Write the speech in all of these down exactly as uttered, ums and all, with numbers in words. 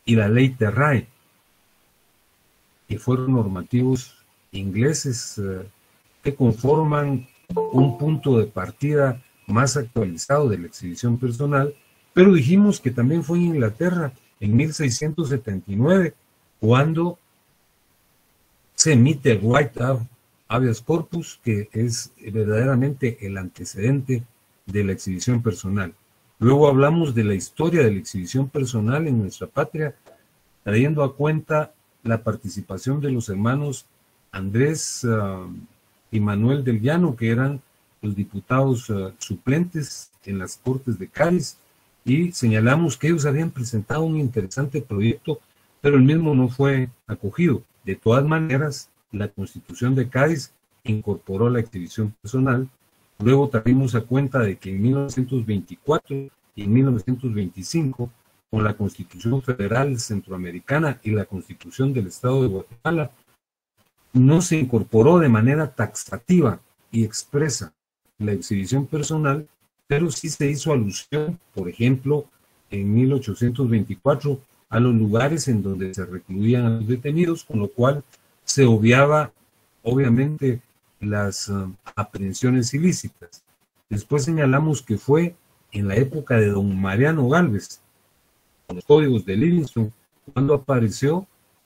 y la ley Terrae, que fueron normativos ingleses eh, que conforman un punto de partida más actualizado de la exhibición personal, pero dijimos que también fue en Inglaterra en mil seiscientos setenta y nueve cuando se emite el White Habeas Corpus, que es verdaderamente el antecedente de la exhibición personal. Luego hablamos de la historia de la exhibición personal en nuestra patria, trayendo a cuenta la participación de los hermanos Andrés uh, y Manuel del Llano, que eran los diputados uh, suplentes en las Cortes de Cádiz, y señalamos que ellos habían presentado un interesante proyecto, pero el mismo no fue acogido. De todas maneras, la Constitución de Cádiz incorporó la exhibición personal. Luego trajimos a cuenta de que en mil novecientos veinticuatro y en mil novecientos veinticinco, con la Constitución Federal Centroamericana y la Constitución del Estado de Guatemala, no se incorporó de manera taxativa y expresa la exhibición personal, pero sí se hizo alusión, por ejemplo, en mil ochocientos veinticuatro, a los lugares en donde se recluían a los detenidos, con lo cual se obviaba, obviamente, las uh, aprehensiones ilícitas. Después señalamos que fue en la época de don Mariano Gálvez, con los códigos de Livingston, cuando apareció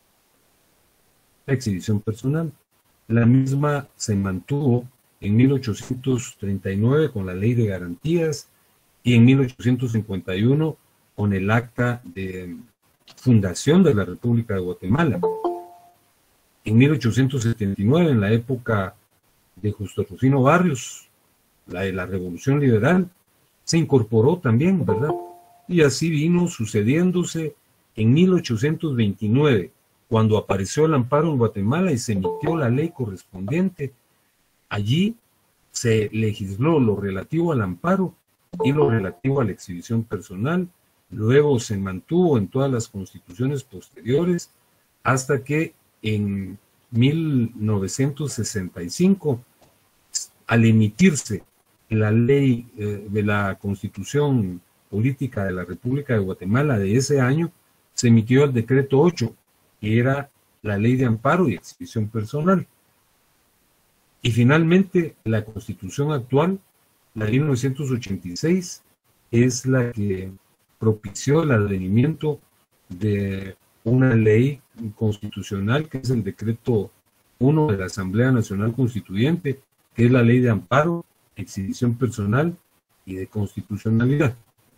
la exhibición personal. La misma se mantuvo en mil ochocientos treinta y nueve con la Ley de Garantías y en mil ochocientos cincuenta y uno con el Acta de Fundación de la República de Guatemala. En mil ochocientos setenta y nueve, en la época de Justo Rufino Barrios, la de la Revolución Liberal, se incorporó también, ¿verdad? Y así vino sucediéndose en mil ochocientos veintinueve, cuando apareció el amparo en Guatemala y se emitió la ley correspondiente. Allí se legisló lo relativo al amparo y lo relativo a la exhibición personal. Luego se mantuvo en todas las constituciones posteriores hasta que en mil novecientos sesenta y cinco, al emitirse la ley eh, de la Constitución Política de la República de Guatemala de ese año, se emitió el decreto ocho, que era la ley de amparo y exhibición personal. Y finalmente la Constitución actual, la de mil novecientos ochenta y seis, es la que propició el advenimiento de una ley constitucional, que es el decreto uno de la Asamblea Nacional Constituyente, que es la ley de amparo, exhibición personal y de constitucionalidad.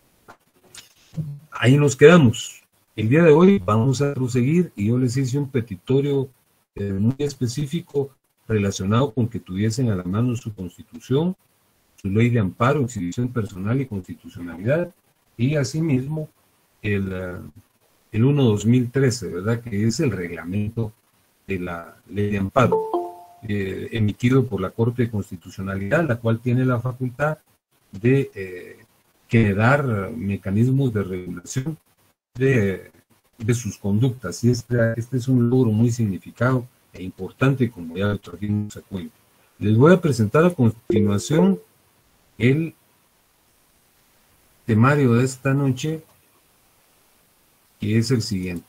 Ahí nos quedamos. El día de hoy vamos a proseguir y yo les hice un petitorio eh, muy específico relacionado con que tuviesen a la mano su constitución, su ley de amparo, exhibición personal y constitucionalidad, y asimismo el, uh, el uno dos mil trece, ¿verdad? Que es el reglamento de la ley de amparo, eh, emitido por la Corte de Constitucionalidad, la cual tiene la facultad de eh, generar mecanismos de regulación de, de sus conductas. Y este, este es un logro muy significado e importante, como ya lo trajimos a cuenta. Les voy a presentar a continuación el temario de esta noche, que es el siguiente.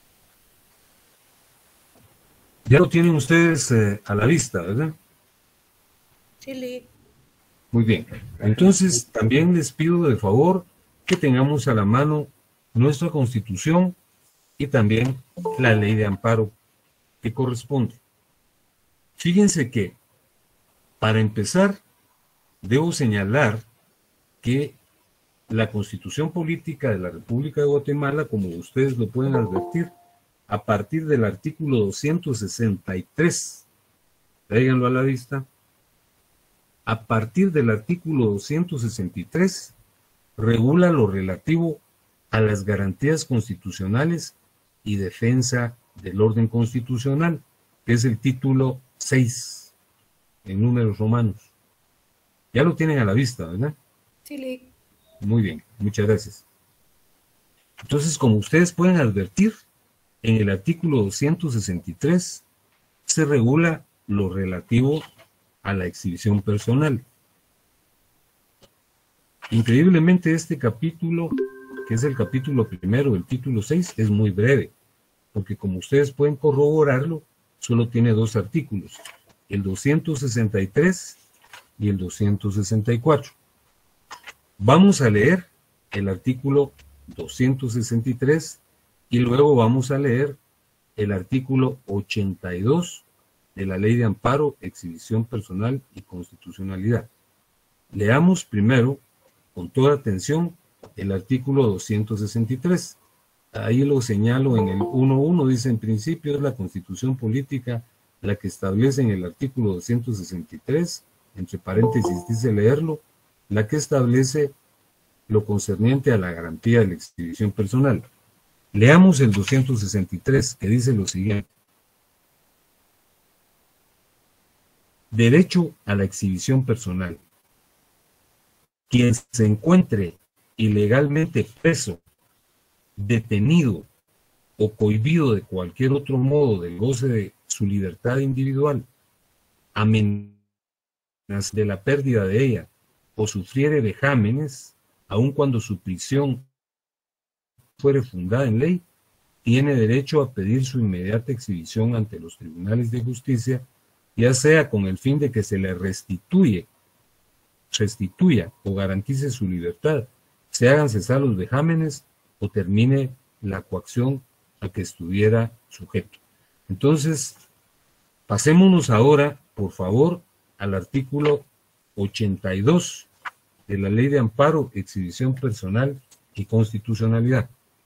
Ya lo tienen ustedes eh, a la vista, ¿verdad? Sí, Lee. Muy bien. Entonces, también les pido de favor que tengamos a la mano nuestra Constitución y también la ley de amparo que corresponde. Fíjense que, para empezar, debo señalar que la Constitución Política de la República de Guatemala, como ustedes lo pueden advertir, a partir del artículo doscientos sesenta y tres, tráiganlo a la vista, a partir del artículo doscientos sesenta y tres, regula lo relativo a las garantías constitucionales y defensa del orden constitucional, que es el título seis, en números romanos. Ya lo tienen a la vista, ¿verdad? Sí, Lee. Muy bien, muchas gracias. Entonces, como ustedes pueden advertir, en el artículo doscientos sesenta y tres se regula lo relativo a la exhibición personal. Increíblemente, este capítulo, que es el capítulo primero del título seis, es muy breve, porque como ustedes pueden corroborarlo, solo tiene dos artículos, el doscientos sesenta y tres y el doscientos sesenta y cuatro. Vamos a leer el artículo doscientos sesenta y tres y luego vamos a leer el artículo ochenta y dos de la Ley de Amparo, Exhibición Personal y Constitucionalidad. Leamos primero, con toda atención, el artículo doscientos sesenta y tres. Ahí lo señalo en el uno punto uno, dice: en principio es la Constitución Política la que establece en el artículo doscientos sesenta y tres, entre paréntesis dice leerlo, la que establece lo concerniente a la garantía de la exhibición personal. Leamos el doscientos sesenta y tres, que dice lo siguiente: derecho a la exhibición personal. Quien se encuentre ilegalmente preso, detenido o cohibido de cualquier otro modo del goce de su libertad individual, amenazas de la pérdida de ella o sufriere vejámenes, aun cuando su prisión fuere fundada en ley, tiene derecho a pedir su inmediata exhibición ante los tribunales de justicia, ya sea con el fin de que se le restituye, restituya o garantice su libertad, se hagan cesar los vejámenes o termine la coacción a que estuviera sujeto. Entonces, pasémonos ahora, por favor, al artículo ochenta y dos de la Ley de Amparo, Exhibición Personal y Constitucionalidad.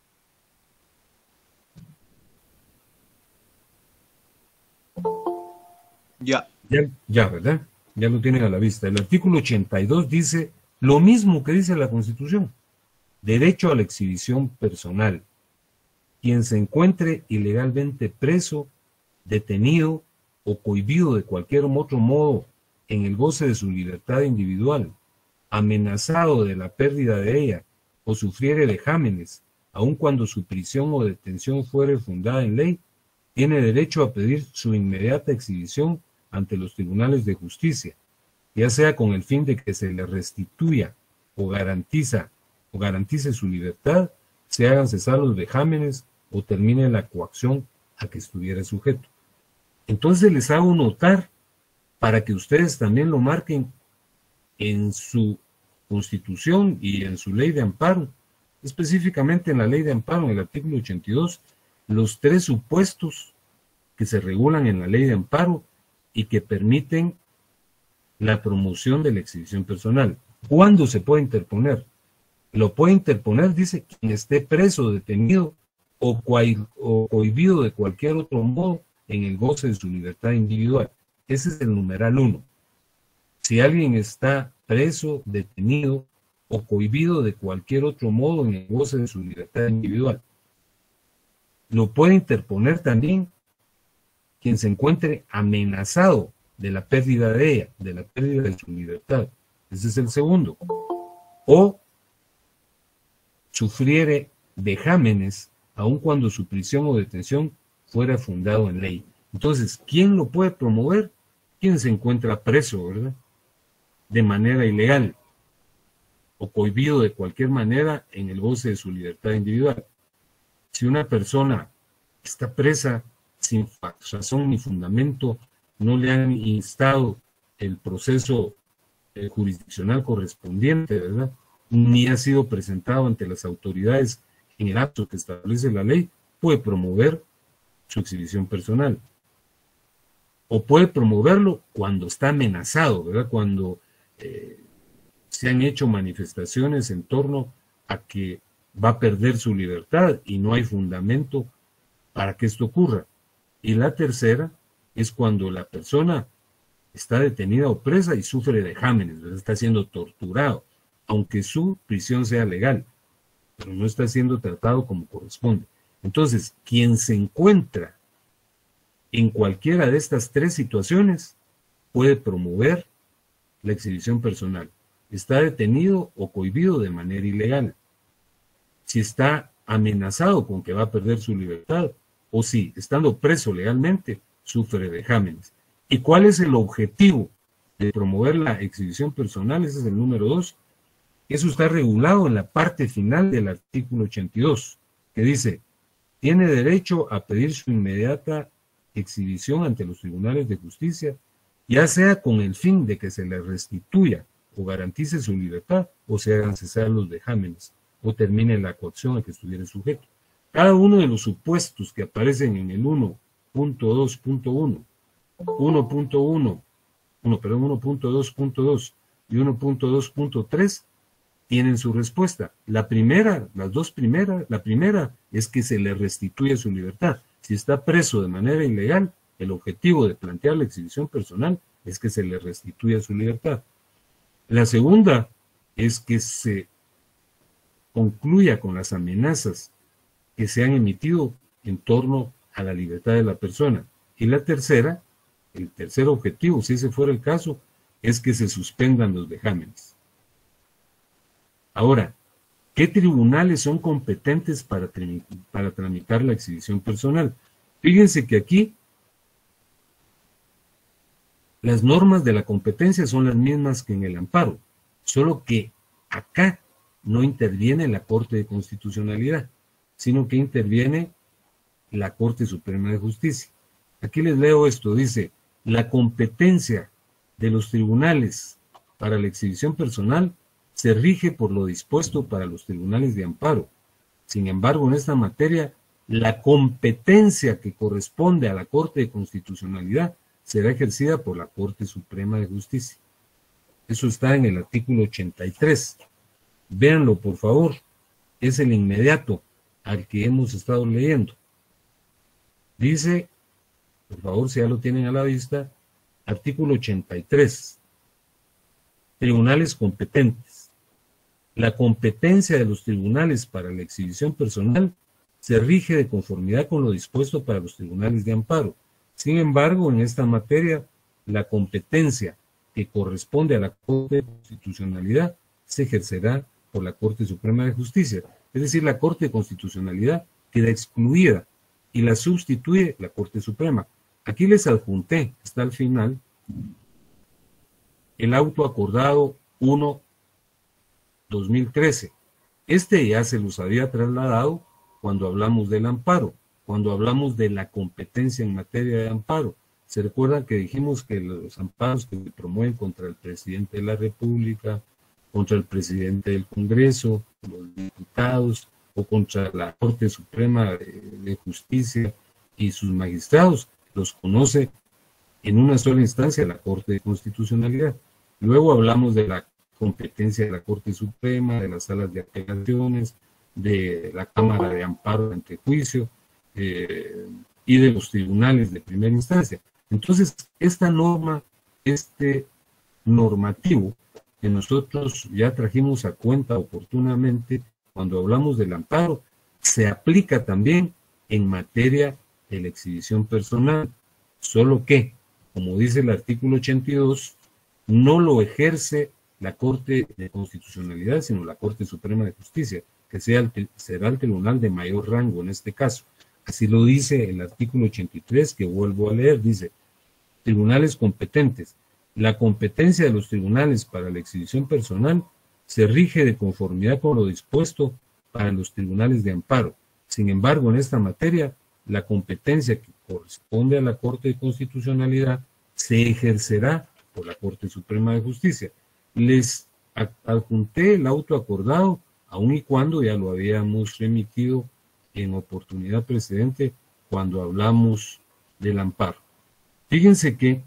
Ya. Ya, ya, ¿verdad? Ya lo tienen a la vista. El artículo ochenta y dos dice lo mismo que dice la Constitución: derecho a la exhibición personal. Quien se encuentre ilegalmente preso, detenido o cohibido de cualquier otro modo en el goce de su libertad individual, amenazado de la pérdida de ella o sufriere vejámenes, aun cuando su prisión o detención fuere fundada en ley, tiene derecho a pedir su inmediata exhibición ante los tribunales de justicia, ya sea con el fin de que se le restituya o garantiza o garantice su libertad, se hagan cesar los vejámenes o termine la coacción a que estuviera sujeto. Entonces les hago notar, para que ustedes también lo marquen en su Constitución y en su Ley de Amparo, específicamente en la Ley de Amparo, en el artículo ochenta y dos, los tres supuestos que se regulan en la Ley de Amparo y que permiten la promoción de la exhibición personal. ¿Cuándo se puede interponer? Lo puede interponer, dice, quien esté preso, detenido o, o cohibido de cualquier otro modo en el goce de su libertad individual. Ese es el numeral uno. Si alguien está preso, detenido o cohibido de cualquier otro modo en el goce de su libertad individual, lo puede interponer también quien se encuentre amenazado de la pérdida de ella, de la pérdida de su libertad. Ese es el segundo. O sufriere vejámenes, aun cuando su prisión o detención fuera fundado en ley. Entonces, ¿quién lo puede promover? Quien se encuentra preso, ¿verdad?, de manera ilegal o cohibido de cualquier manera en el goce de su libertad individual. Si una persona está presa sin razón ni fundamento, no le han instado el proceso eh, jurisdiccional correspondiente, ¿verdad?, ni ha sido presentado ante las autoridades en el acto que establece la ley, puede promover su exhibición personal. O puede promoverlo cuando está amenazado, ¿verdad?, cuando eh, se han hecho manifestaciones en torno a que va a perder su libertad y no hay fundamento para que esto ocurra. Y la tercera es cuando la persona está detenida o presa y sufre vejámenes, ¿verdad?, está siendo torturado, aunque su prisión sea legal, pero no está siendo tratado como corresponde. Entonces, quien se encuentra en cualquiera de estas tres situaciones puede promover la exhibición personal. Está detenido o cohibido de manera ilegal, si está amenazado con que va a perder su libertad, o si, estando preso legalmente, sufre vejámenes. ¿Y cuál es el objetivo de promover la exhibición personal? Ese es el número dos. Eso está regulado en la parte final del artículo ochenta y dos, que dice, tiene derecho a pedir su inmediata exhibición ante los tribunales de justicia, ya sea con el fin de que se le restituya o garantice su libertad, o se hagan cesar los vejámenes, o termine la coacción a que estuviera sujeto. Cada uno de los supuestos que aparecen en el uno punto dos punto uno, uno punto uno, uno, perdón, uno punto dos punto dos y uno punto dos punto tres tienen su respuesta. La primera, las dos primeras, la primera es que se le restituya su libertad. Si está preso de manera ilegal, el objetivo de plantear la exhibición personal es que se le restituya su libertad. La segunda es que se concluya con las amenazas que se han emitido en torno a la libertad de la persona. Y la tercera, el tercer objetivo, si ese fuera el caso, es que se suspendan los vejámenes. Ahora, ¿qué tribunales son competentes para, para tramitar la exhibición personal? Fíjense que aquí las normas de la competencia son las mismas que en el amparo, solo que acá no interviene la Corte de Constitucionalidad, sino que interviene la Corte Suprema de Justicia. Aquí les leo esto, dice, la competencia de los tribunales para la exhibición personal se rige por lo dispuesto para los tribunales de amparo. Sin embargo, en esta materia, la competencia que corresponde a la Corte de Constitucionalidad será ejercida por la Corte Suprema de Justicia. Eso está en el artículo ochenta y tres. Véanlo, por favor. Es el inmediato al que hemos estado leyendo. Dice, por favor, si ya lo tienen a la vista, artículo ochenta y tres. Tribunales competentes. La competencia de los tribunales para la exhibición personal se rige de conformidad con lo dispuesto para los tribunales de amparo. Sin embargo, en esta materia, la competencia que corresponde a la Corte de Constitucionalidad se ejercerá por la Corte Suprema de Justicia. Es decir, la Corte de Constitucionalidad queda excluida y la sustituye la Corte Suprema. Aquí les adjunté, está al final, el auto acordado uno dos mil trece. Este ya se los había trasladado cuando hablamos del amparo, cuando hablamos de la competencia en materia de amparo. ¿Se recuerdan que dijimos que los amparos que se promueven contra el presidente de la República, contra el presidente del Congreso, los diputados, o contra la Corte Suprema de, de Justicia y sus magistrados, los conoce en una sola instancia la Corte de Constitucionalidad? Luego hablamos de la competencia de la Corte Suprema, de las salas de apelaciones, de la Cámara de Amparo ante juicio eh, y de los tribunales de primera instancia. Entonces, esta norma, este normativo que nosotros ya trajimos a cuenta oportunamente cuando hablamos del amparo, se aplica también en materia de la exhibición personal, solo que, como dice el artículo ochenta y dos, no lo ejerce la Corte de Constitucionalidad, sino la Corte Suprema de Justicia, que sea el, será el tribunal de mayor rango en este caso. Así lo dice el artículo ochenta y tres, que vuelvo a leer, dice, tribunales competentes. La competencia de los tribunales para la exhibición personal se rige de conformidad con lo dispuesto para los tribunales de amparo. Sin embargo, en esta materia, la competencia que corresponde a la Corte de Constitucionalidad se ejercerá por la Corte Suprema de Justicia. Les adjunté el auto acordado, aun y cuando ya lo habíamos remitido en oportunidad precedente cuando hablamos del amparo. Fíjense que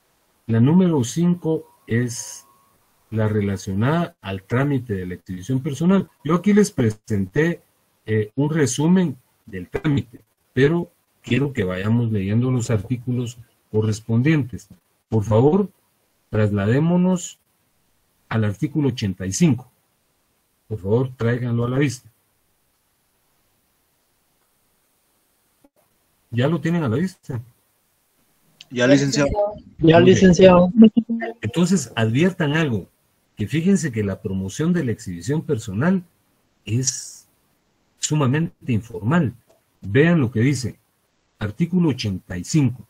la número cinco es la relacionada al trámite de la exhibición personal. Yo aquí les presenté eh, un resumen del trámite, pero quiero que vayamos leyendo los artículos correspondientes. Por favor, trasladémonos al artículo ochenta y cinco. Por favor, tráiganlo a la vista. ¿Ya lo tienen a la vista? Ya, licenciado. Ya, licenciado. Entonces, adviertan algo, que fíjense que la promoción de la exhibición personal es sumamente informal. Vean lo que dice, artículo ochenta y cinco,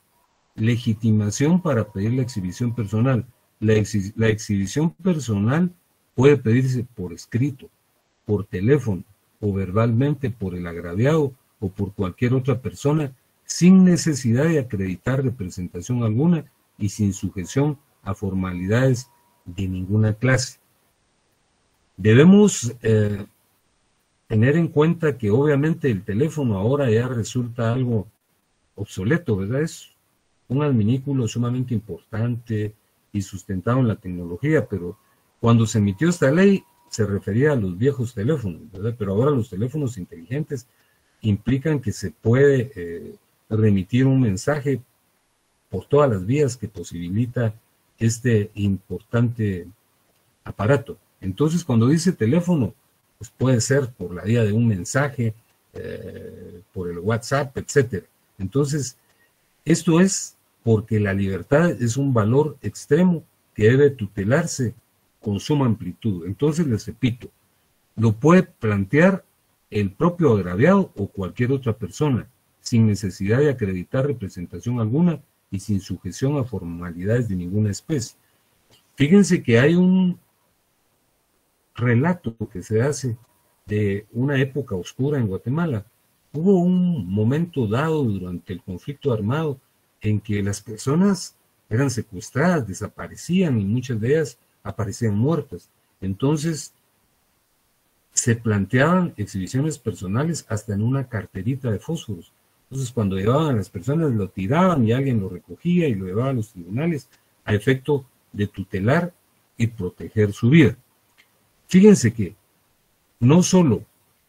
legitimación para pedir la exhibición personal. La, exhi la exhibición personal puede pedirse por escrito, por teléfono o verbalmente por el agraviado o por cualquier otra persona, sin necesidad de acreditar representación alguna y sin sujeción a formalidades de ninguna clase. Debemos eh, tener en cuenta que obviamente el teléfono ahora ya resulta algo obsoleto, ¿verdad? Es un adminículo sumamente importante y sustentado en la tecnología, pero cuando se emitió esta ley se refería a los viejos teléfonos, ¿verdad? Pero ahora los teléfonos inteligentes implican que se puede eh, remitir un mensaje por todas las vías que posibilita este importante aparato. Entonces, cuando dice teléfono, pues puede ser por la vía de un mensaje, eh, por el WhatsApp, etcétera. Entonces, esto es porque la libertad es un valor extremo que debe tutelarse con suma amplitud. Entonces, les repito, lo puede plantear el propio agraviado o cualquier otra persona, sin necesidad de acreditar representación alguna y sin sujeción a formalidades de ninguna especie. Fíjense que hay un relato que se hace de una época oscura en Guatemala. Hubo un momento dado durante el conflicto armado en que las personas eran secuestradas, desaparecían y muchas de ellas aparecían muertas. Entonces se planteaban exhibiciones personales hasta en una carterita de fósforos. Entonces cuando llevaban a las personas lo tiraban y alguien lo recogía y lo llevaba a los tribunales a efecto de tutelar y proteger su vida. Fíjense que no solo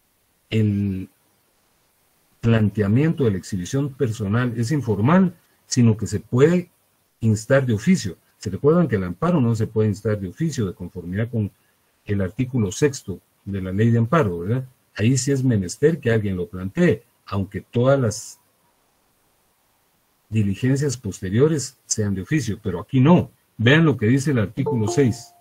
el planteamiento de la exhibición personal es informal, sino que se puede instar de oficio. Se recuerdan que el amparo no se puede instar de oficio de conformidad con el artículo sexto de la ley de amparo, ¿verdad? Ahí sí es menester que alguien lo plantee, aunque todas las diligencias posteriores sean de oficio, pero aquí no. Vean lo que dice el artículo seis.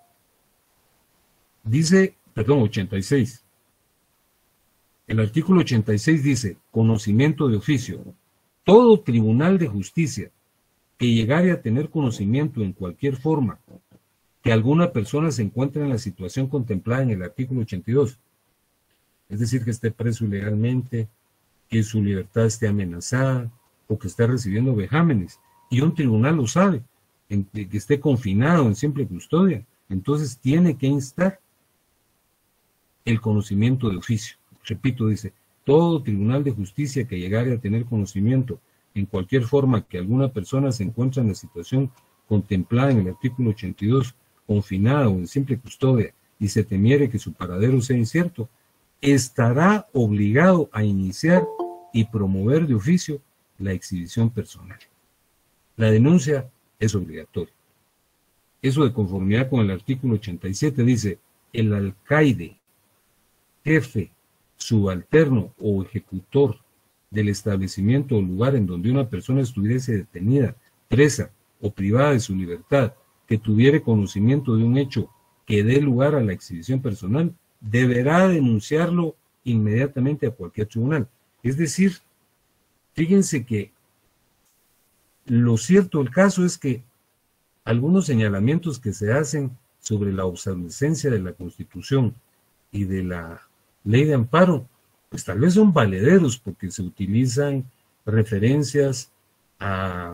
Dice, perdón, ochenta y seis. El artículo ochenta y seis dice, conocimiento de oficio. Todo tribunal de justicia que llegare a tener conocimiento en cualquier forma que alguna persona se encuentre en la situación contemplada en el artículo ochenta y dos, es decir, que esté preso ilegalmente, que su libertad esté amenazada o que esté recibiendo vejámenes, y un tribunal lo sabe, en que, que esté confinado en simple custodia, entonces tiene que instar el conocimiento de oficio. Repito, dice, todo tribunal de justicia que llegare a tener conocimiento en cualquier forma que alguna persona se encuentre en la situación contemplada en el artículo ochenta y dos, confinada o en simple custodia, y se temiere que su paradero sea incierto, estará obligado a iniciar y promover de oficio la exhibición personal. La denuncia es obligatoria. Eso de conformidad con el artículo ochenta y siete dice, el alcaide, jefe, subalterno o ejecutor del establecimiento o lugar en donde una persona estuviese detenida, presa o privada de su libertad, que tuviere conocimiento de un hecho que dé lugar a la exhibición personal, deberá denunciarlo inmediatamente a cualquier tribunal. Es decir, fíjense que lo cierto del caso es que algunos señalamientos que se hacen sobre la obsolescencia de la Constitución y de la ley de amparo, pues tal vez son valederos porque se utilizan referencias a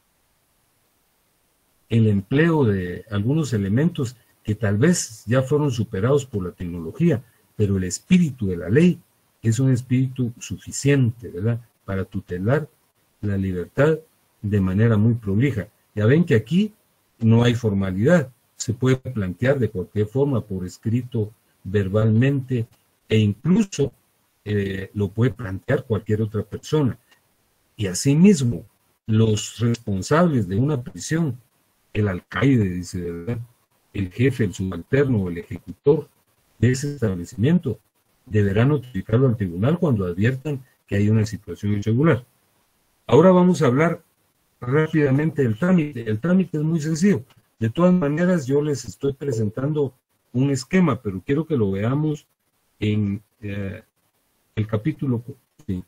el empleo de algunos elementos que tal vez ya fueron superados por la tecnología, pero el espíritu de la ley es un espíritu suficiente, ¿verdad?, para tutelar la libertad de manera muy prolija. Ya ven que aquí no hay formalidad, se puede plantear de cualquier forma, por escrito, verbalmente, e incluso eh, lo puede plantear cualquier otra persona. Y asimismo, los responsables de una prisión, el alcaide, dice, ¿verdad?, el jefe, el subalterno o el ejecutor de ese establecimiento, deberán notificarlo al tribunal cuando adviertan que hay una situación irregular. Ahora vamos a hablar rápidamente del trámite. El trámite es muy sencillo. De todas maneras, yo les estoy presentando un esquema, pero quiero que lo veamos en eh, el capítulo. Sí,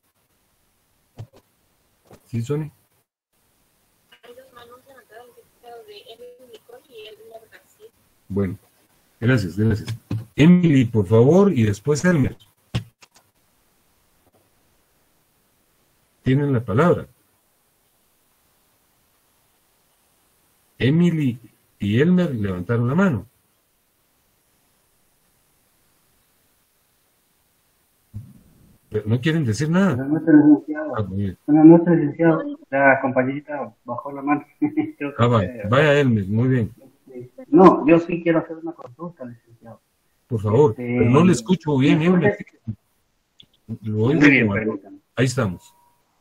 ¿Sí, Sonia? Bueno, Gracias, gracias. Emily, por favor, y después Elmer. Tienen la palabra. Emily y Elmer levantaron la mano. ¿No quieren decir nada? Buenas noches, licenciado. Ah, muy bien. Buenas noches, licenciado. La compañerita bajó la mano. Creo que Ah, fue- vaya, vaya Elmer, muy bien. No, yo sí quiero hacer una consulta, licenciado. Por favor, Este, pero no le escucho bien, Elmer. Lo oigo Muy bien, como- permítame. Ahí estamos.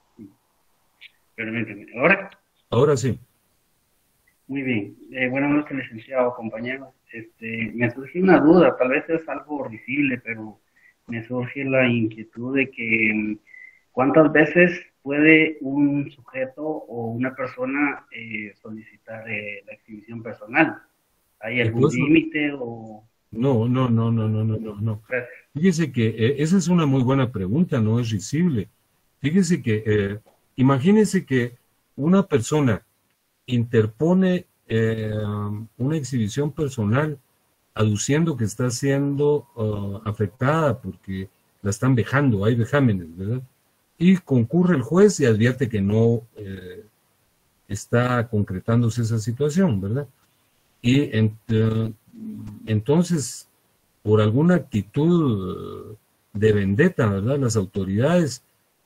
Permítame. ¿Ahora? Ahora sí. Muy bien. Eh, buenas noches, licenciado, compañeros. Este, me surgió una duda, tal vez es algo risible, pero me surge la inquietud de que mm, ¿cuántas veces puede un sujeto o una persona eh, solicitar eh, la exhibición personal? ¿Hay algún Incluso- límite o...? No, no, no, no, no, no, no, no. Gracias. Fíjese que eh, esa es una muy buena pregunta, no es risible. Fíjese que, eh, imagínese que una persona interpone eh, una exhibición personal aduciendo que está siendo uh, afectada porque la están vejando, hay vejámenes, ¿verdad? Y concurre el juez y advierte que no eh, está concretándose esa situación, ¿verdad? Y en, eh, entonces, por alguna actitud de vendetta, ¿verdad? Las autoridades,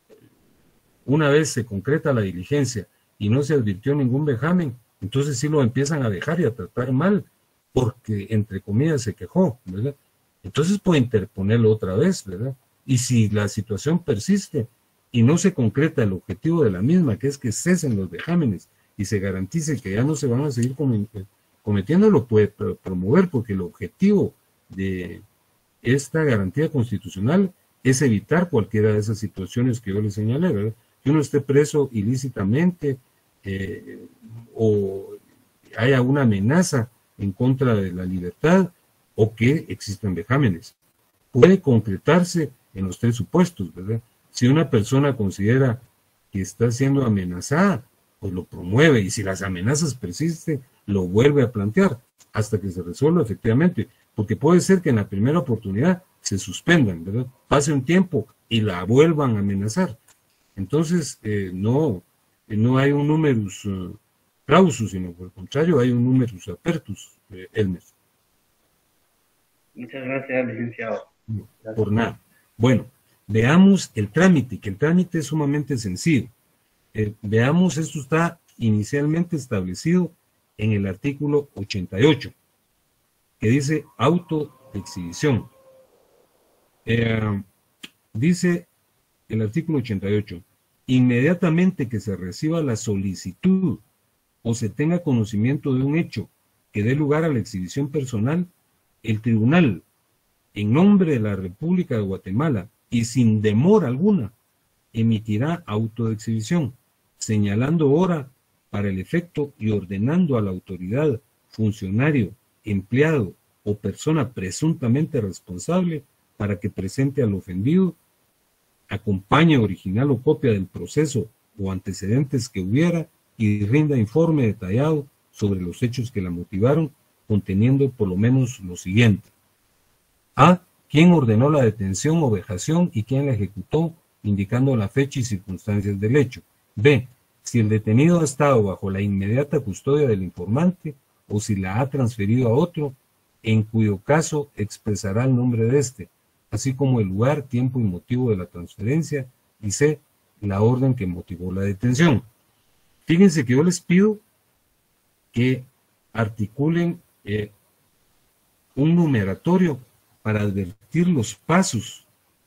una vez se concreta la diligencia y no se advirtió ningún vejamen, entonces sí lo empiezan a dejar y a tratar mal, porque entre comillas se quejó, ¿verdad? Entonces puede interponerlo otra vez, ¿verdad? Y si la situación persiste y no se concreta el objetivo de la misma, que es que cesen los vejámenes y se garantice que ya no se van a seguir cometiendo, lo puede promover, porque el objetivo de esta garantía constitucional es evitar cualquiera de esas situaciones que yo le señalé, ¿verdad? Que uno esté preso ilícitamente eh, o haya una amenaza en contra de la libertad o que existan vejámenes. Puede concretarse en los tres supuestos, ¿verdad? Si una persona considera que está siendo amenazada, pues lo promueve, y si las amenazas persisten, lo vuelve a plantear hasta que se resuelva efectivamente, porque puede ser que en la primera oportunidad se suspendan, ¿verdad? Pase un tiempo y la vuelvan a amenazar. Entonces, eh, no, no hay un numerus uh, clausus, sino por el contrario, hay un numerus apertus, eh, Elmer. Muchas gracias, licenciado. Gracias. Por nada. Bueno, veamos el trámite, que el trámite es sumamente sencillo. Eh, veamos, esto está inicialmente establecido en el artículo ochenta y ocho, que dice auto de exhibición. Eh, dice el artículo ochenta y ocho, inmediatamente que se reciba la solicitud o se tenga conocimiento de un hecho que dé lugar a la exhibición personal, el tribunal, en nombre de la República de Guatemala y sin demora alguna, emitirá auto de exhibición, señalando hora para el efecto y ordenando a la autoridad, funcionario, empleado o persona presuntamente responsable para que presente al ofendido, acompañe original o copia del proceso o antecedentes que hubiera y rinda informe detallado sobre los hechos que la motivaron, conteniendo por lo menos lo siguiente. A. ¿Quién ordenó la detención o vejación y quién la ejecutó, indicando la fecha y circunstancias del hecho? B. Si el detenido ha estado bajo la inmediata custodia del informante o si la ha transferido a otro, en cuyo caso expresará el nombre de éste, así como el lugar, tiempo y motivo de la transferencia, y C. La orden que motivó la detención. Fíjense que yo les pido que articulen eh, un numeratorio para advertir los pasos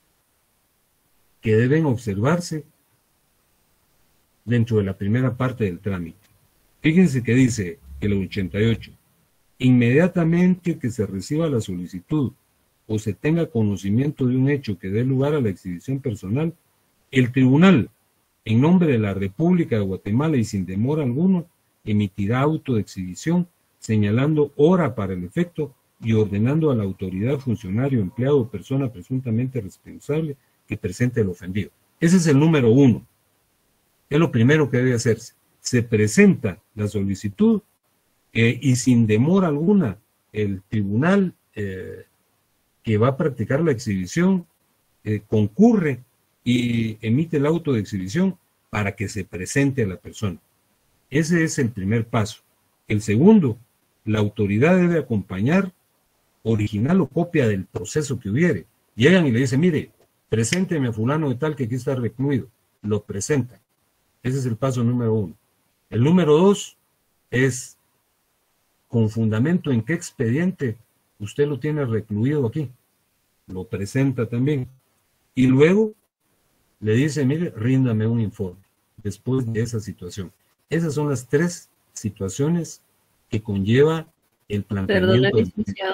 que deben observarse dentro de la primera parte del trámite. Fíjense que dice el ochenta y ocho, inmediatamente que se reciba la solicitud o se tenga conocimiento de un hecho que dé lugar a la exhibición personal, el tribunal, en nombre de la República de Guatemala y sin demora alguno, emitirá auto de exhibición, señalando hora para el efecto y ordenando a la autoridad, funcionario, empleado o persona presuntamente responsable que presente el ofendido. Ese es el número uno. Es lo primero que debe hacerse. Se presenta la solicitud eh, y sin demora alguna el tribunal eh, que va a practicar la exhibición eh, concurre y emite el auto de exhibición para que se presente a la persona. Ese es el primer paso. El segundo, la autoridad debe acompañar original o copia del proceso que hubiere. Llegan y le dicen, mire, presénteme a fulano de tal que aquí está recluido. Lo presentan. Ese es el paso número uno. El número dos es con fundamento en qué expediente usted lo tiene recluido aquí. Lo presenta también. Y luego le dice, mire, ríndame un informe después de esa situación. Esas son las tres situaciones que conlleva el planteamiento. Perdón, licenciado.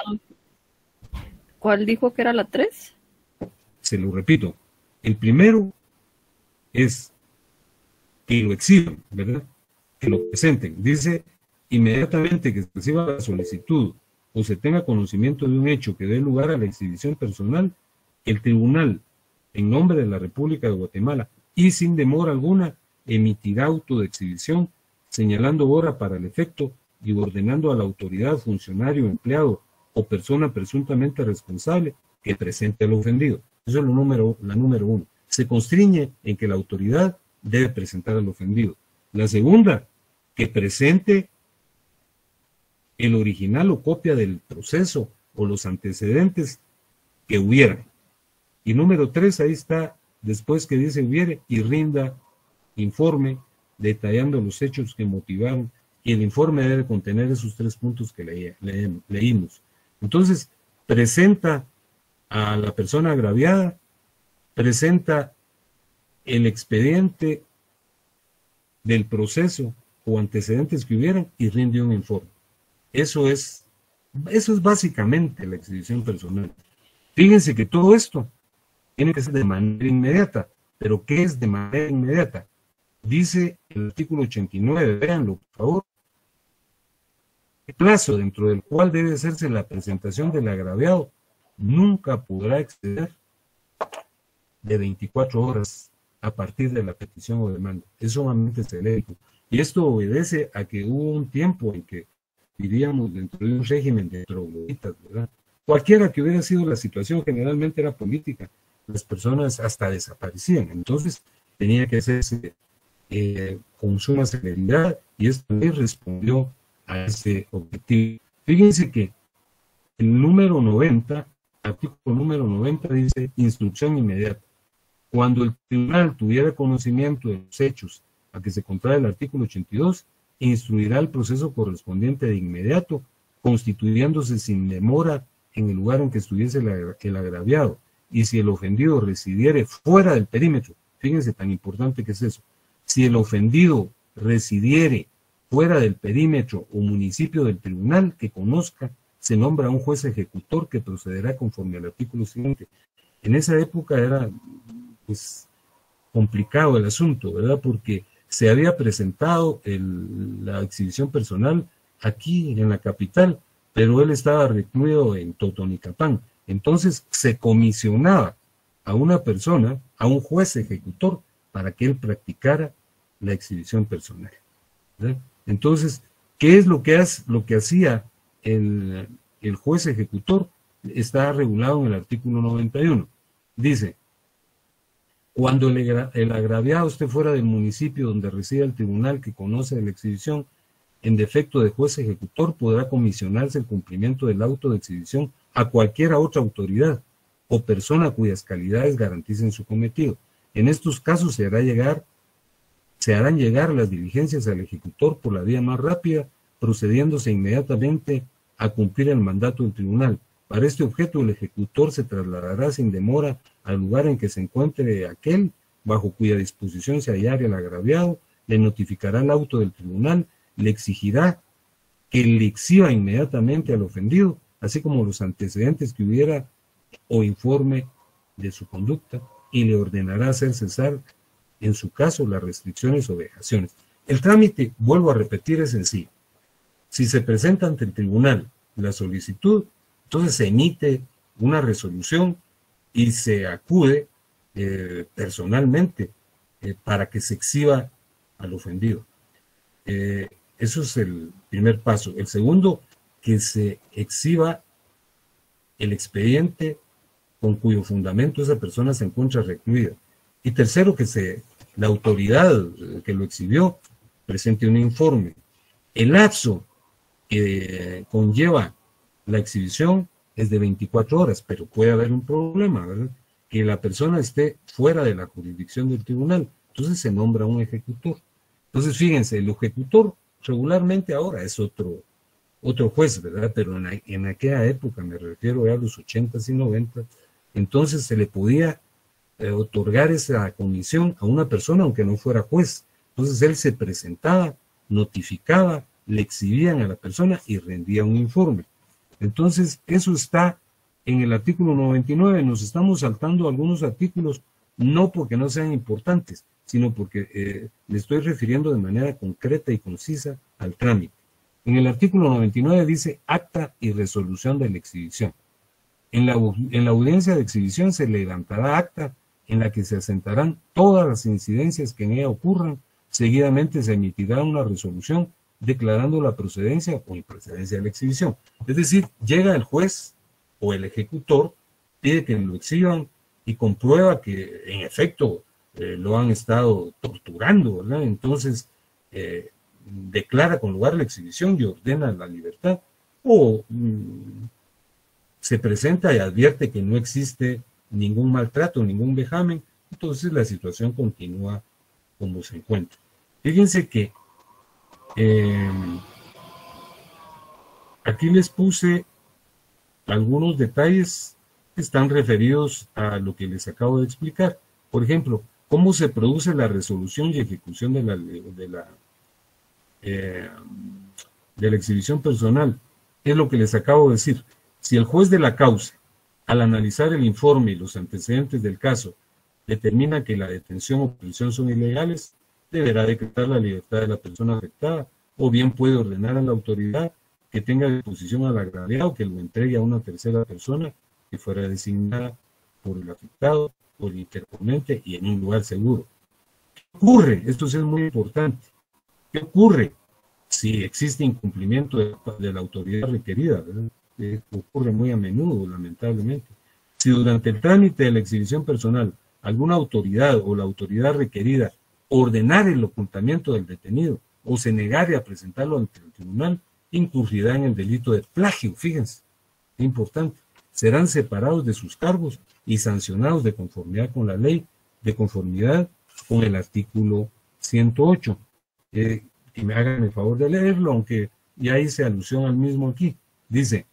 ¿Cuál dijo que era la tres? Se lo repito. El primero es que lo exhiban, ¿verdad? Que lo presenten. Dice, inmediatamente que se reciba la solicitud o se tenga conocimiento de un hecho que dé lugar a la exhibición personal, el tribunal, en nombre de la República de Guatemala y sin demora alguna, emitirá auto de exhibición, señalando hora para el efecto y ordenando a la autoridad, funcionario, empleado o persona presuntamente responsable que presente al ofendido. Eso es lo número, la número uno. Se constriñe en que la autoridad debe presentar al ofendido. La segunda, que presente el original o copia del proceso o los antecedentes que hubieran. Y número tres, ahí está, después que dice hubiere, y rinda informe detallando los hechos que motivaron, y el informe debe contener esos tres puntos que le, le, leímos. Entonces, presenta a la persona agraviada, presenta el expediente del proceso o antecedentes que hubieran y rinde un informe. Eso es, eso es básicamente la exhibición personal. Fíjense que todo esto tiene que ser de manera inmediata. ¿Pero qué es de manera inmediata? Dice el artículo ochenta y nueve, véanlo por favor. El plazo dentro del cual debe hacerse la presentación del agraviado nunca podrá exceder de veinticuatro horas a partir de la petición o demanda. Es sumamente celérico. Y esto obedece a que hubo un tiempo en que vivíamos dentro de un régimen de trogloditas, ¿verdad? Cualquiera que hubiera sido la situación, generalmente era política. Las personas hasta desaparecían. Entonces tenía que hacerse eh, con suma celeridad y esto respondió a ese objetivo. Fíjense que el número noventa, artículo número noventa dice instrucción inmediata. Cuando el tribunal tuviera conocimiento de los hechos a que se contrae el artículo ochenta y dos, instruirá el proceso correspondiente de inmediato, constituyéndose sin demora en el lugar en que estuviese el, el agraviado. Y si el ofendido residiere fuera del perímetro, fíjense tan importante que es eso, si el ofendido residiere fuera del perímetro o municipio del tribunal que conozca, se nombra un juez ejecutor que procederá conforme al artículo siguiente. En esa época era pues complicado el asunto, ¿verdad? Porque se había presentado el, la exhibición personal aquí en la capital, pero él estaba recluido en Totonicapán. Entonces se comisionaba a una persona, a un juez ejecutor, para que él practicara la exhibición personal, ¿verdad? Entonces, ¿qué es lo que, hace, lo que hacía el, el juez ejecutor? Está regulado en el artículo noventa y uno. Dice, cuando el, el agraviado esté fuera del municipio donde reside el tribunal que conoce de la exhibición, en defecto de juez ejecutor, podrá comisionarse el cumplimiento del auto de exhibición a cualquiera otra autoridad o persona cuyas calidades garanticen su cometido. En estos casos se hará llegar, se harán llegar las diligencias al ejecutor por la vía más rápida, procediéndose inmediatamente a cumplir el mandato del tribunal. Para este objeto, el ejecutor se trasladará sin demora al lugar en que se encuentre aquel bajo cuya disposición se hallare el agraviado, le notificará el auto del tribunal, le exigirá que le exhiba inmediatamente al ofendido, así como los antecedentes que hubiera o informe de su conducta, y le ordenará hacer cesar, en su caso, las restricciones o vejaciones. El trámite, vuelvo a repetir, es sencillo. Si se presenta ante el tribunal la solicitud, entonces se emite una resolución y se acude eh, personalmente eh, para que se exhiba al ofendido. Eh, eso es el primer paso. El segundo, que se exhiba el expediente con cuyo fundamento esa persona se encuentra recluida. Y tercero, que se, la autoridad que lo exhibió presente un informe. El lapso que conlleva la exhibición es de veinticuatro horas, pero puede haber un problema, ¿verdad? Que la persona esté fuera de la jurisdicción del tribunal. Entonces se nombra un ejecutor. Entonces, fíjense, el ejecutor regularmente ahora es otro, otro juez, ¿verdad? Pero en, en aquella época, me refiero a los ochentas y noventas, entonces se le podía eh, otorgar esa comisión a una persona aunque no fuera juez. Entonces él se presentaba, notificaba, le exhibían a la persona y rendía un informe. Entonces, eso está en el artículo noventa y nueve. Nos estamos saltando algunos artículos, no porque no sean importantes, sino porque eh, le estoy refiriendo de manera concreta y concisa al trámite. En el artículo noventa y nueve dice acta y resolución de la exhibición. En la, en la audiencia de exhibición se levantará acta en la que se asentarán todas las incidencias que en ella ocurran. Seguidamente se emitirá una resolución declarando la procedencia o improcedencia de la exhibición. Es decir, llega el juez o el ejecutor, pide que lo exhiban y comprueba que en efecto eh, lo han estado torturando, ¿verdad? Entonces eh, declara con lugar la exhibición y ordena la libertad, o mmm, se presenta y advierte que no existe ningún maltrato, ningún vejamen. Entonces la situación continúa como se encuentra. Fíjense que eh, aquí les puse algunos detalles que están referidos a lo que les acabo de explicar. Por ejemplo, cómo se produce la resolución y ejecución de la, de la, eh, de la exhibición personal. Es lo que les acabo de decir. Si el juez de la causa, al analizar el informe y los antecedentes del caso, determina que la detención o prisión son ilegales, deberá decretar la libertad de la persona afectada, o bien puede ordenar a la autoridad que tenga disposición al agraviado que lo entregue a una tercera persona que fuera designada por el afectado, por el interponente y en un lugar seguro. ¿Qué ocurre? Esto sí es muy importante. ¿Qué ocurre si existe incumplimiento de, de la autoridad requerida? ¿Verdad? Eh, ocurre muy a menudo, lamentablemente. Si durante el trámite de la exhibición personal alguna autoridad o la autoridad requerida ordenar el ocultamiento del detenido o se negare a presentarlo ante el tribunal, incurrirá en el delito de plagio. Fíjense, es importante. Serán separados de sus cargos y sancionados de conformidad con la ley, de conformidad con el artículo ciento ocho. Eh, y me hagan el favor de leerlo, aunque ya hice alusión al mismo aquí. Dice,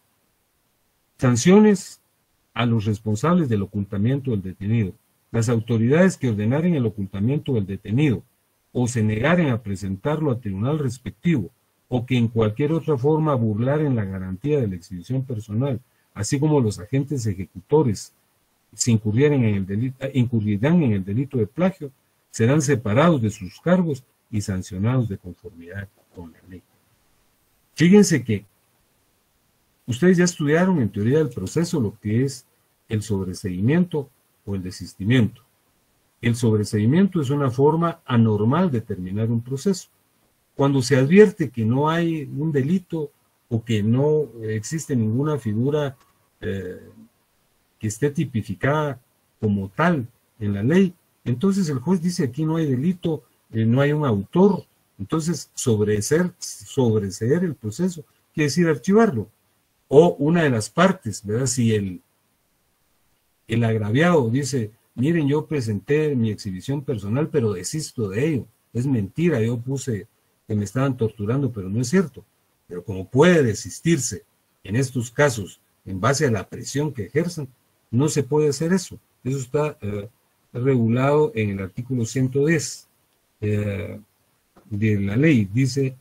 sanciones a los responsables del ocultamiento del detenido. Las autoridades que ordenaren el ocultamiento del detenido o se negaren a presentarlo al tribunal respectivo o que en cualquier otra forma burlaren la garantía de la exhibición personal, así como los agentes ejecutores se incurrieran en el delito, incurrirán en el delito de plagio, serán separados de sus cargos y sancionados de conformidad con la ley. Fíjense que ustedes ya estudiaron en teoría del proceso lo que es el sobreseimiento o el desistimiento. El sobreseimiento es una forma anormal de terminar un proceso. Cuando se advierte que no hay un delito o que no existe ninguna figura eh, que esté tipificada como tal en la ley, entonces el juez dice aquí no hay delito, eh, no hay un autor, entonces sobreseer, sobreseer el proceso quiere decir archivarlo. O una de las partes, ¿verdad? Si el, el agraviado dice, miren, yo presenté mi exhibición personal, pero desisto de ello, es mentira, yo puse que me estaban torturando, pero no es cierto. Pero como puede desistirse en estos casos en base a la presión que ejerzan, no se puede hacer eso. Eso está eh, regulado en el artículo ciento diez eh, de la ley. Dice,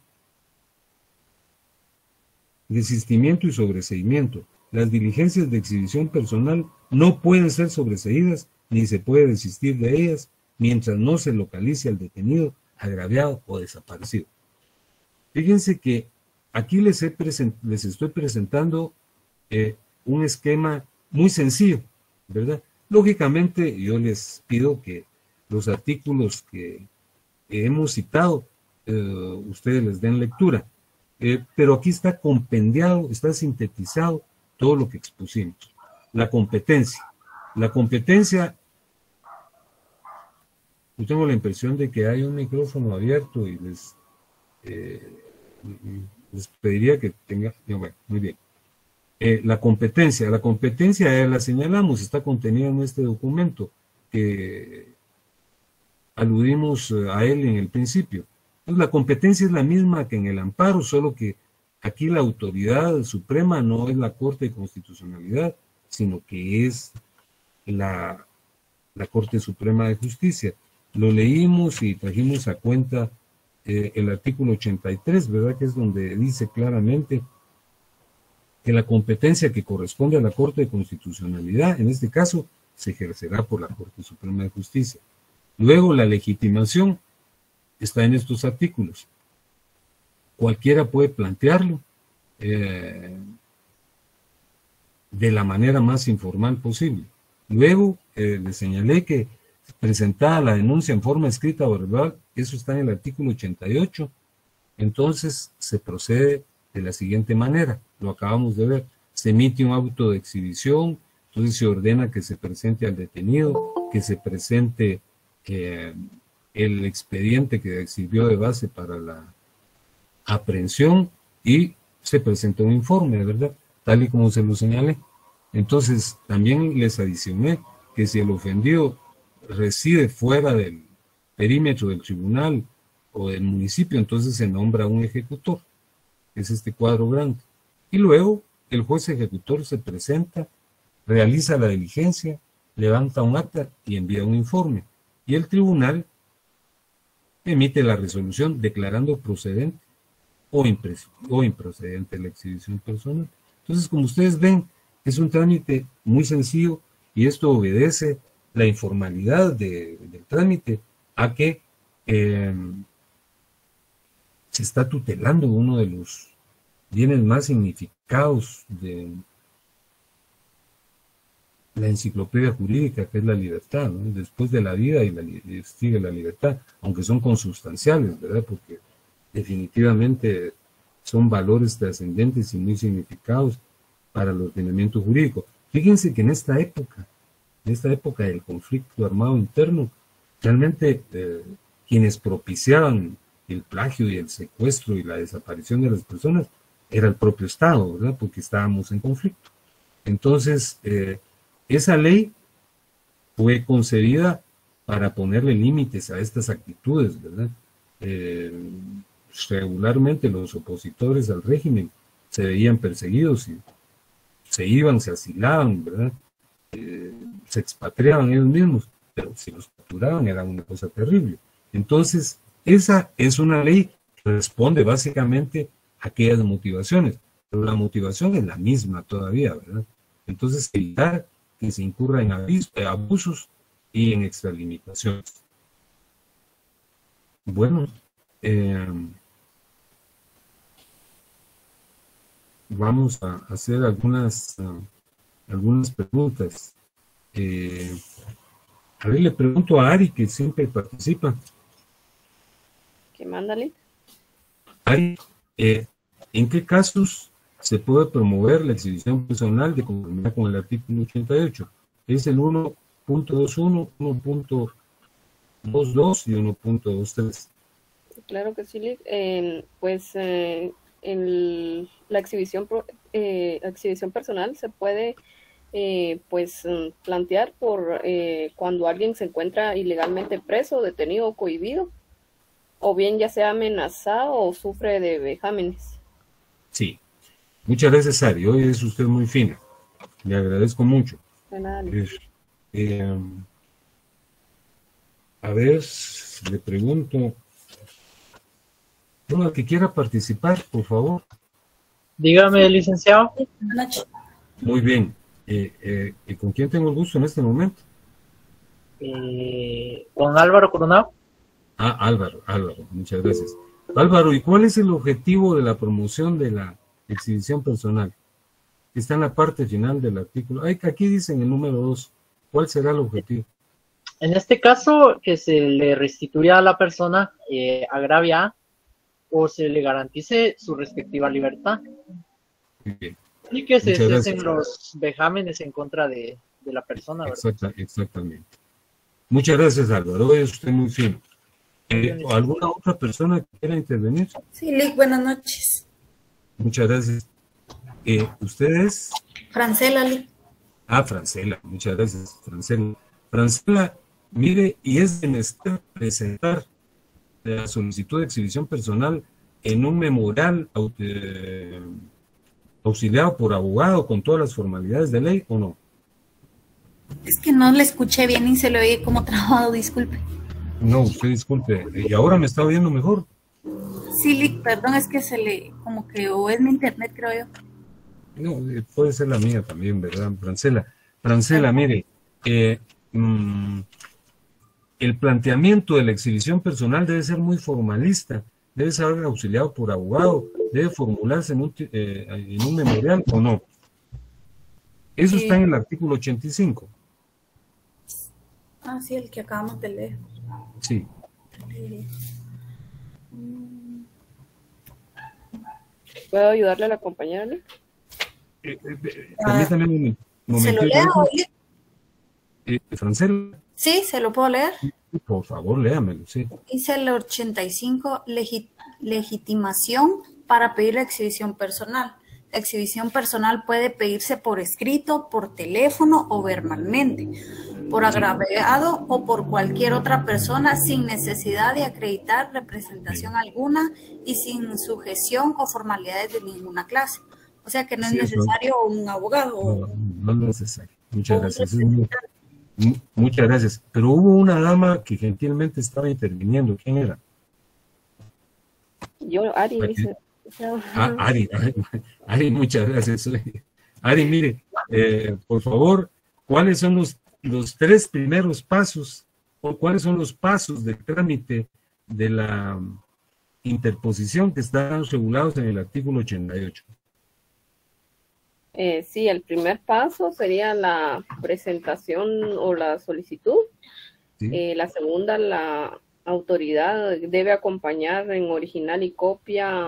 desistimiento y sobreseimiento. Las diligencias de exhibición personal no pueden ser sobreseídas ni se puede desistir de ellas mientras no se localice al detenido, agraviado o desaparecido. Fíjense que aquí les, he present, les estoy presentando eh, un esquema muy sencillo, ¿verdad? Lógicamente yo les pido que los artículos que, que hemos citado, eh, ustedes les den lectura, eh, pero aquí está compendiado, está sintetizado todo lo que expusimos. la competencia. La competencia, yo tengo la impresión de que hay un micrófono abierto y les, eh, les pediría que tenga, bueno, muy bien. Eh, la competencia, la competencia eh, la señalamos, está contenida en este documento que aludimos eh, a él en el principio. Entonces, la competencia es la misma que en el amparo, solo que aquí la autoridad suprema no es la Corte de Constitucionalidad, sino que es la, la Corte Suprema de Justicia. Lo leímos y trajimos a cuenta eh, el artículo ochenta y tres, ¿verdad? Que es donde dice claramente que la competencia que corresponde a la Corte de Constitucionalidad, en este caso, se ejercerá por la Corte Suprema de Justicia. Luego, la legitimación está en estos artículos. Cualquiera puede plantearlo eh, de la manera más informal posible. Luego, eh, le señalé que presentada la denuncia en forma escrita o verbal, eso está en el artículo ochenta y ocho, entonces se procede de la siguiente manera, lo acabamos de ver, se emite un auto de exhibición, entonces se ordena que se presente al detenido, que se presente eh, el expediente que sirvió de base para la aprehensión y se presenta un informe, ¿verdad? Tal y como se lo señalé. Entonces, también les adicioné que si el ofendido reside fuera del perímetro del tribunal o del municipio, entonces se nombra un ejecutor. Es este cuadro grande. Y luego el juez ejecutor se presenta, realiza la diligencia, levanta un acta y envía un informe. Y el tribunal emite la resolución declarando procedente o, o improcedente la exhibición personal. Entonces, como ustedes ven, es un trámite muy sencillo y esto obedece la informalidad de, del trámite a que eh, se está tutelando uno de los bienes más significados de la enciclopedia jurídica, que es la libertad, ¿no? Después de la vida y la, sigue la libertad, aunque son consustanciales, ¿verdad? Porque definitivamente son valores trascendentes y muy significados para el ordenamiento jurídico. Fíjense que en esta época, en esta época del conflicto armado interno, realmente eh, quienes propiciaban el plagio y el secuestro y la desaparición de las personas era el propio Estado, ¿verdad? Porque estábamos en conflicto. Entonces, eh, esa ley fue concebida para ponerle límites a estas actitudes, ¿verdad? Eh, regularmente los opositores al régimen se veían perseguidos y se iban, se asilaban, ¿verdad? Eh, se expatriaban ellos mismos, pero si los capturaban era una cosa terrible. Entonces, esa es una ley que responde básicamente a aquellas motivaciones, pero la motivación es la misma todavía, ¿verdad? Entonces, evitar que se incurra en abusos y en extralimitaciones. Bueno, eh, vamos a hacer algunas, uh, algunas preguntas. Eh, a ver, le pregunto a Ari, que siempre participa. ¿Qué mándale? Ari, eh, ¿en qué casos se puede promover la exhibición personal de conformidad con el artículo ochenta y ocho? Es el uno punto veintiuno, uno punto veintidós y uno punto veintitrés. Claro que sí, eh, pues eh, en la exhibición, eh, exhibición personal se puede eh, pues plantear por eh, cuando alguien se encuentra ilegalmente preso, detenido o cohibido, o bien ya sea amenazado o sufre de vejámenes. Sí. Muchas gracias, Ari. Hoy es usted muy fina. Le agradezco mucho. De nada. Eh, a ver, le pregunto. Uno que quiera participar, por favor. Dígame, licenciado. Muy bien. Eh, eh, ¿y con quién tengo el gusto en este momento? Eh, con Álvaro Coronado. Ah, Álvaro, Álvaro, muchas gracias. Álvaro, ¿y cuál es el objetivo de la promoción de la exhibición personal? Está en la parte final del artículo. Ay, aquí dice en el número dos. ¿Cuál será el objetivo? En este caso, que se le restituya a la persona eh, agravia o se le garantice su respectiva libertad. Muy bien. Y que se Muchas gracias. cesen los vejámenes en contra de, de la persona, ¿verdad? Exacta, exactamente. Muchas gracias, Álvaro. Es usted muy fino. Eh, ¿Alguna otra persona que quiera intervenir? Sí, Lick, buenas noches. Muchas gracias. Eh, ¿Ustedes? Francela, Lick. Ah, Francela. Muchas gracias, Francela. Francela, mire, y es menester presentar la solicitud de exhibición personal en un memorial eh, auxiliado por abogado con todas las formalidades de ley, ¿o no? Es que no le escuché bien y se le oye como trabado, disculpe. No, usted disculpe. ¿Y ahora me está oyendo mejor? Sí, Lick, perdón, es que se le, como que, o es mi internet, creo yo. No, eh, puede ser la mía también, ¿verdad, Francela? Francela, mire, eh, mmm, el planteamiento de la exhibición personal debe ser muy formalista, debe ser auxiliado por abogado, debe formularse en un, eh, en un memorial o no. Eso está en el artículo ochenta y cinco. Ah, sí, el que acabamos de leer. Sí. ¿Puedo ayudarle a la compañera, Lick? Eh, eh, permítame un momento. ¿Se lo leo, Lick? Eh, Francela. Sí, se lo puedo leer. Por favor, léamelo, sí. Dice el ochenta y cinco, legi legitimación para pedir la exhibición personal. La exhibición personal puede pedirse por escrito, por teléfono o verbalmente, por agraviado o por cualquier otra persona sin necesidad de acreditar representación alguna y sin sujeción o formalidades de ninguna clase. O sea que no es Sí, necesario no. un abogado. No, no es necesario. Muchas gracias. Muy, muchas gracias. Pero hubo una dama que gentilmente estaba interviniendo. ¿Quién era? Yo, Ari, dice. Ah, Ari, Ari, Ari, muchas gracias. Ari, mire, eh, por favor, ¿cuáles son los, los tres primeros pasos o cuáles son los pasos del trámite de la interposición que están regulados en el artículo ochenta y ocho? Eh, sí, el primer paso sería la presentación o la solicitud. ¿Sí? Eh, la segunda, la autoridad debe acompañar en original y copia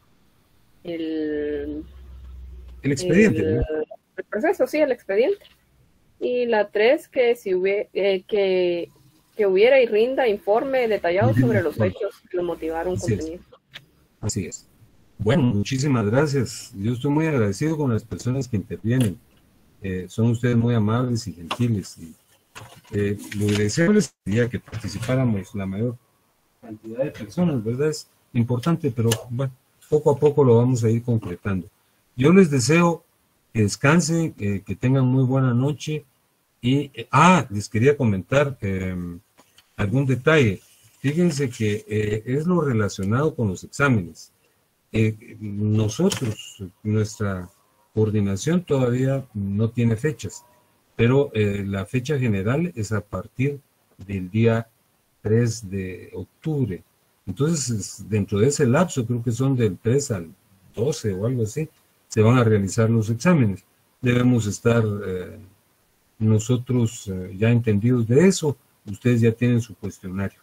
el, el expediente. El, ¿no? el proceso, sí, el expediente. Y la tres, que, si hubiera, eh, que, que hubiera y rinda informe detallado sobre los hechos que lo motivaron Así contenido. Es. Así es. Bueno, muchísimas gracias. Yo estoy muy agradecido con las personas que intervienen. Eh, son ustedes muy amables y gentiles. Y, eh, lo deseable sería que participáramos la mayor cantidad de personas, ¿verdad? Es importante, pero bueno, poco a poco lo vamos a ir concretando. Yo les deseo que descansen, eh, que tengan muy buena noche. Y, eh, ah, les quería comentar eh, algún detalle. Fíjense que eh, es lo relacionado con los exámenes. Eh, nosotros, nuestra coordinación todavía no tiene fechas, pero eh, la fecha general es a partir del día tres de octubre. Entonces, dentro de ese lapso, creo que son del tres al doce o algo así, se van a realizar los exámenes. Debemos estar eh, nosotros eh, ya entendidos de eso. Ustedes ya tienen su cuestionario.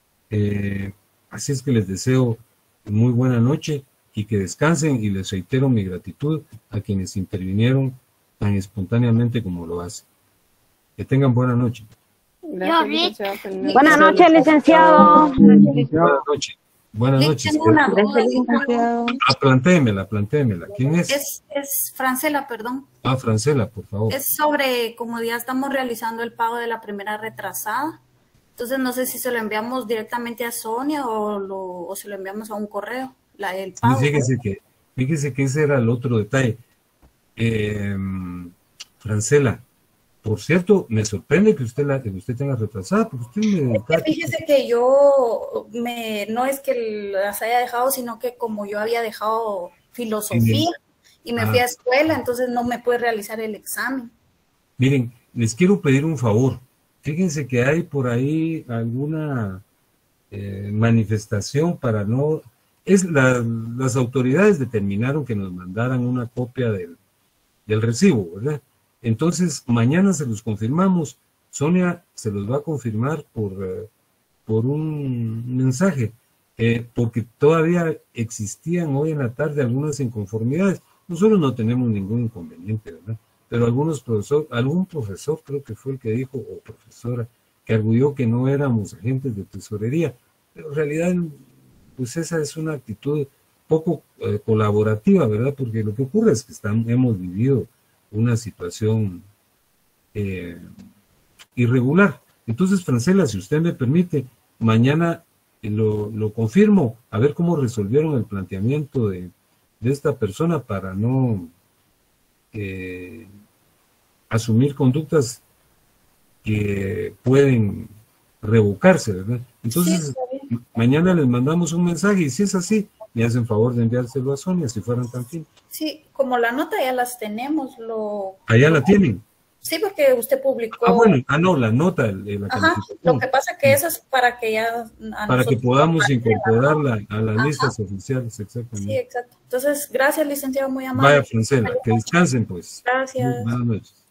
Eh, así es que les deseo muy buena noche y que descansen, y les reitero mi gratitud a quienes intervinieron tan espontáneamente como lo hacen. Que tengan buena noche. Gracias, buenas noches, licenciado. Buenas noches. Buenas noches. Tengo una duda. Ah, plantéemela, plantéemela. ¿Quién es? es? Es Francela, perdón. Ah, Francela, por favor. Es sobre, como ya estamos realizando el pago de la primera retrasada, entonces no sé si se lo enviamos directamente a Sonia o, lo, o se lo enviamos a un correo. La, el pago. Sí, fíjese que, fíjese que ese era el otro detalle. Eh, Francela, por cierto, me sorprende que usted la que usted tenga retrasada, porque usted me... Es que fíjese que yo me, no es que las haya dejado, sino que como yo había dejado filosofía y me ah. fui a escuela, entonces no me pude realizar el examen. Miren, les quiero pedir un favor. Fíjense que hay por ahí alguna eh, manifestación para no... Es la, las autoridades determinaron que nos mandaran una copia del, del recibo, ¿verdad? Entonces, mañana se los confirmamos. Sonia se los va a confirmar por, uh, por un mensaje, eh, porque todavía existían hoy en la tarde algunas inconformidades. nosotros no tenemos ningún inconveniente, ¿verdad? Pero algunos profesor, algún profesor creo que fue el que dijo, o profesora, que arguyó que no éramos agentes de tesorería, pero en realidad, pues esa es una actitud poco eh, colaborativa, ¿verdad? Porque lo que ocurre es que están, hemos vivido una situación eh, irregular. Entonces, Francela, si usted me permite, mañana lo, lo confirmo, a ver cómo resolvieron el planteamiento de, de esta persona para no eh, asumir conductas que pueden revocarse, ¿verdad? Entonces, sí, mañana les mandamos un mensaje y si es así, me hacen favor de enviárselo a Sonia, si fueran tan fin. Sí, como la nota ya las tenemos, lo... ¿Allá la tienen? Sí, porque usted publicó... Ah, bueno, ah, no, la nota, la Ajá, lo que pasa que eso es para que ya... Para que podamos incorporarla a las Ajá. listas oficiales, exactamente. Sí, exacto. Entonces, gracias, licenciado, muy amable. Vaya, Francela, que descansen, pues. Gracias. Buenas noches.